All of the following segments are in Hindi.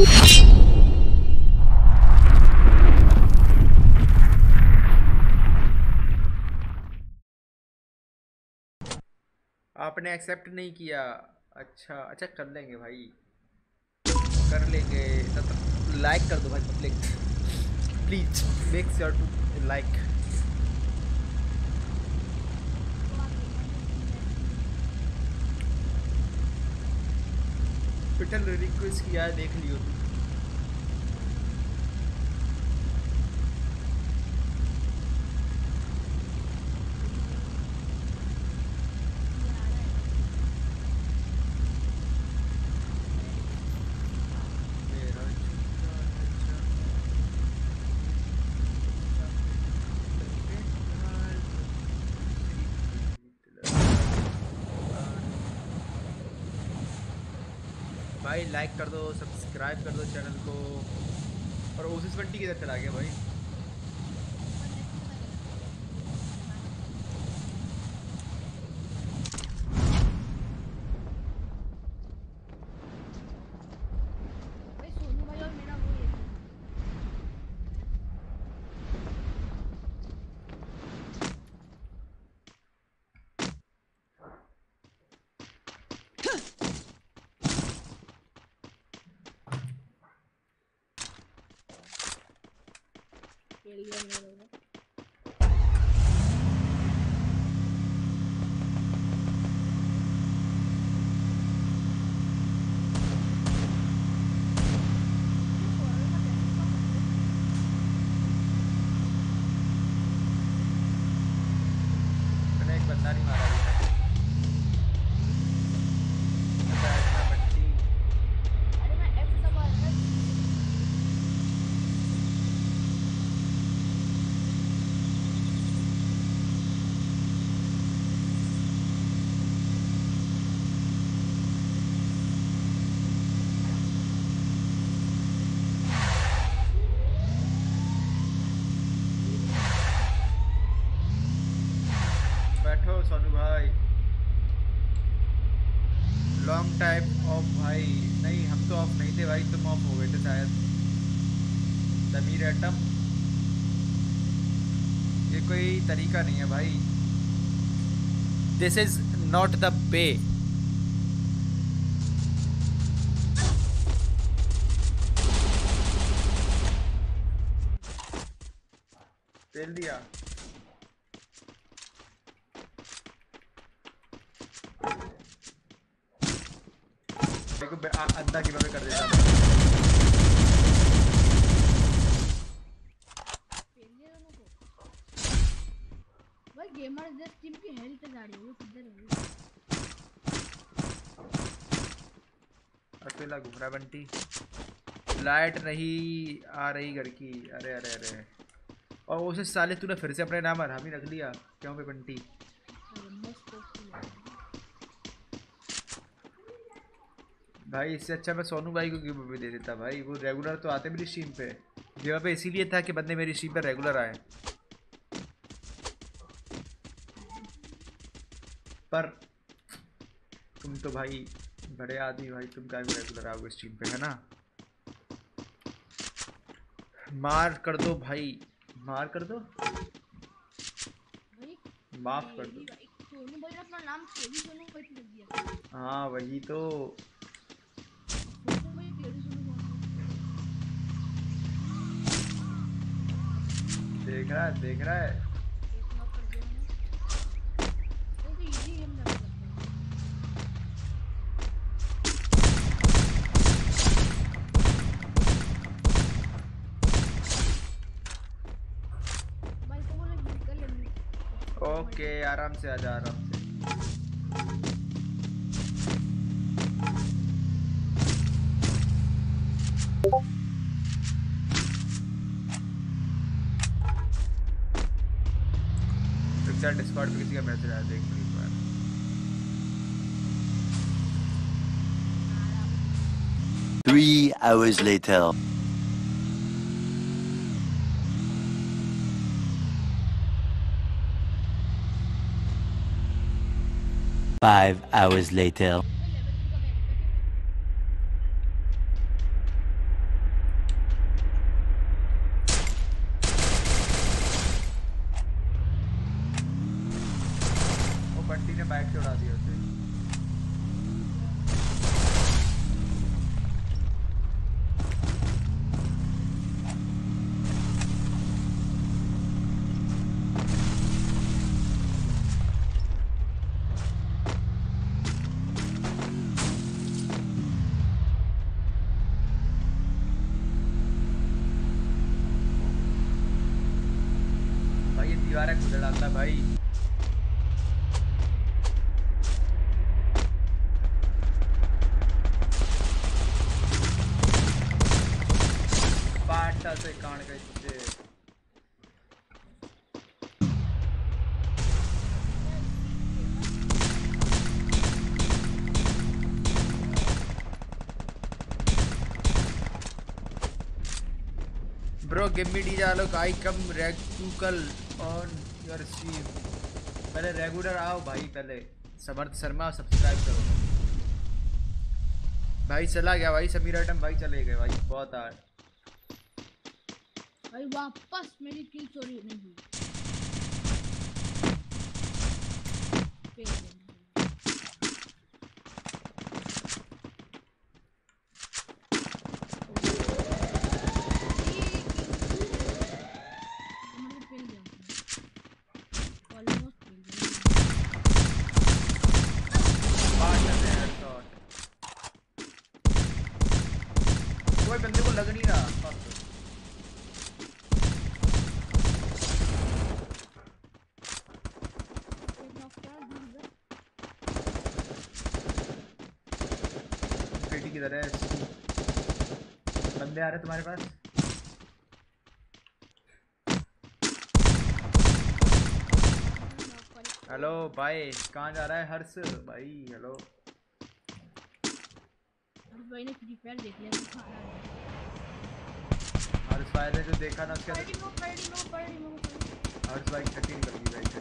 आपने एक्सेप्ट नहीं किया। अच्छा अच्छा, कर लेंगे भाई, कर लेंगे। तो लाइक कर दो भाई, public please make sure to like. पिटल रिक्वेस्ट किया है, देख लियो तू। भाई लाइक कर दो, सब्सक्राइब कर दो चैनल को। और ओसिस बंटी किधर चला गया भाई? सोनू भाई और मेरा वो एक है। मैंने एक बंदा नहीं मारा अभी तक। अच्छा, इतना बंटी। अरे मैं F दबा रहा था। बैठो सोनू भाई। लॉन्ग टाइम ऑफ भाई। नहीं, हम तो ऑफ नहीं थे भाई, तुम ऑफ हो गए थे शायद। समीर एटम, ये कोई तरीका नहीं है भाई। This is not the way. तेल दिया। देखो अंधा की कर देता था। पेलिए दोनों को। भाई गेमर जस्ट टीम की हेल्थ जा रही है, वो किधर है? अकेला घूम रहा है बंटी। लाइट नहीं आ रही घर की। अरे अरे अरे। और उसे साले तूने फिर से अपने नाम हरामी रख लिया क्यों बे बंटी? भाई इससे अच्छा मैं सोनू भाई को गिव अवे दे देता भाई, वो रेगुलर तो आते मेरी स्ट्रीम पे। गिव अवे इसीलिए था कि बंदे मेरी स्ट्रीम पे रेगुलर आए। पर तुम तो भाई बड़े आदमी भाई, तुम क्या रेगुलर आओगे स्ट्रीम पे, है ना? मार कर दो भाई, मार कर दो, भाई माफ कर दो। सोनू भाई ने अपना नाम केवी सोनू भाई पे रख दिया। हाँ वही तो। सोनू भाई केवी सोनू कौन है? देख रहा है, देख रहा है। एक नॉक कर दिया मैंने। वो तो इजी गेम लगा करता है। भाई तो बोले हिल कर लेंगे। ओके आराम से आजा, आराम से। डिस्कॉर्ड पे किसी का मैसेज आया, देख लो एक बार। 3 hours later. Five hours later. दीवारें खुद डालता भाई। पाटा से कान के तुझे ब्रो गिव मी डी जालोक I come regular on your stream. पहले रेगुलर आओ भाई, पहले समर्थ शर्मा सब्सक्राइब करो भाई। चला गया भाई समीर आइटम भाई, चले गए भाई, बहुत आर भाई वापस मेरी किल चोरी नहीं हुई। कोई बंदे को लग नहीं रहा। पेटी किधर है? बंदे आ रहे तुम्हारे पास? हेलो भाई, कहाँ जा रहा है हर्ष भाई? हेलो भाई ने फ्री फायर देख लिया तो खाना है। हर्ष भाई ने जो देखा ना उसके पढ़ हर्ष भाई 30 कर दी भाई।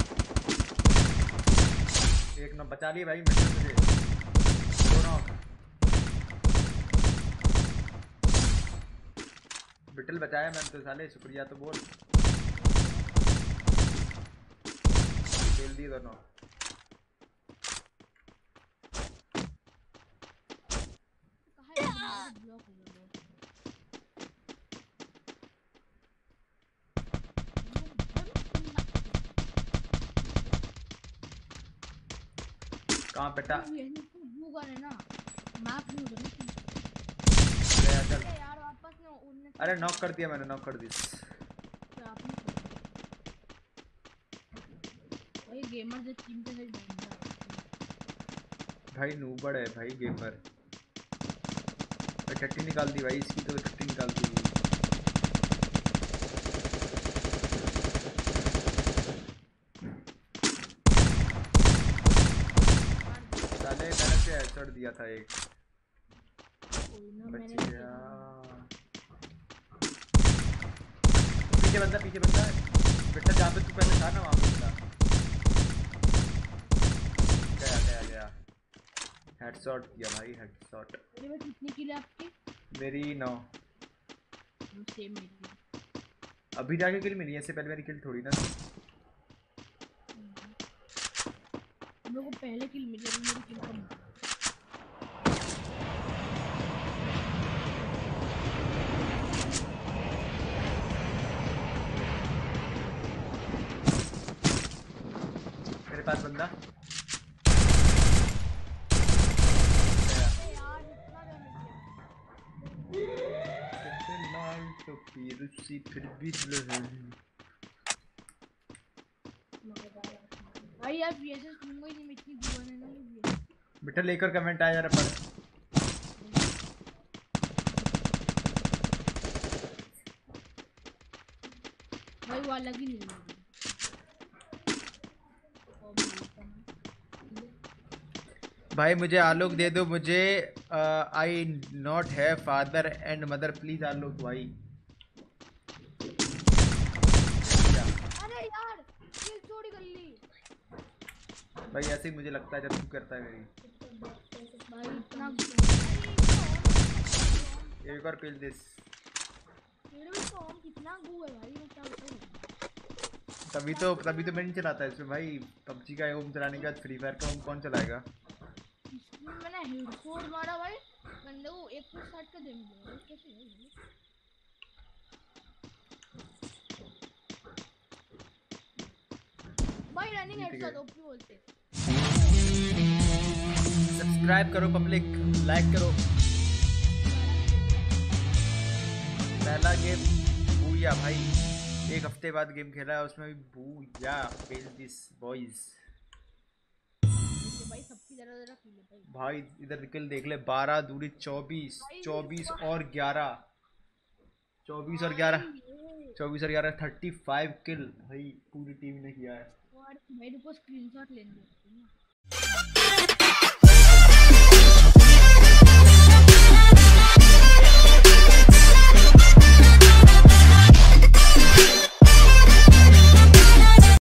1 नौ बचा लिए भाई, मिनट तुझे दोनों बिटल बचाया मैंने तो साले, शुक्रिया तो बोल। खेल दिए दोनों। कहाँ बेटा? अरे नॉक कर दिया मैंने, नॉक कर दिया भाई। गेमर जो टीम के साथ भाई, नूबड़ है भाई गेमर। टट्टी निकाल दी भाई इसकी, तो टट्टी निकाल दी। साले मैंने से हेडशॉट दिया था एक, बच गया। पीछे बंदा बेटा, जहाँ पे तू पहले था ना वहाँ पे बंदा। गया हेडशॉट किया भाई, हेडशॉट। मेरे में कितनी किल है आपकी? मेरी 9। सेम मेरी। अभी जाके किल मिली है, इससे पहले मेरी किल थोड़ी ना। हम लोगों को पहले किल मिली, अभी मेरी किल कम है। मेरे पास बंदा तो फिर भी भाई यार वीएसएस लूंगा ही नहीं, मैं इतनी दीवाना नहीं हूं। बेटा लेकर कमेंट आया जरा पर। भाई वो अलग ही नहीं है। भाई मुझे आलोक दे दो, मुझे आई नॉट है father and mother, please Alok भाई। अरे यार किल चोरी कर ली भाई, ऐसे ही मुझे लगता है जब तू करता है मेरी। भाई इतना एक और किल दिस। मेरे में तो कितना गू है भाई, मैं क्या बताऊं। तभी तो मैं नहीं चलाता इसमें भाई। पबजी का होम चलाने के बाद फ्री फायर का होम कौन चलाएगा? इसमें मैंने हेडशॉट मारा भाई, बंदे को 160 का डैमेज दिया। कैसे है ये? भाई रनिंग हेडशॉट ओपी बोलते। सब्सक्राइब करो पब्लिक, लाइक करो। पहला गेम भूया भाई। एक हफ्ते बाद गेम खेला है उसमें भी बू या फेल दिस बॉयज। भाई सबकी जरा जरा पी ले भाई। भाई इधर निकल देख ले 12 दूरी 24 24 और 11 24 और 11 24 और 11 35 किल भाई पूरी टीम ने किया है। और मेरे को स्क्रीनशॉट लेने दो।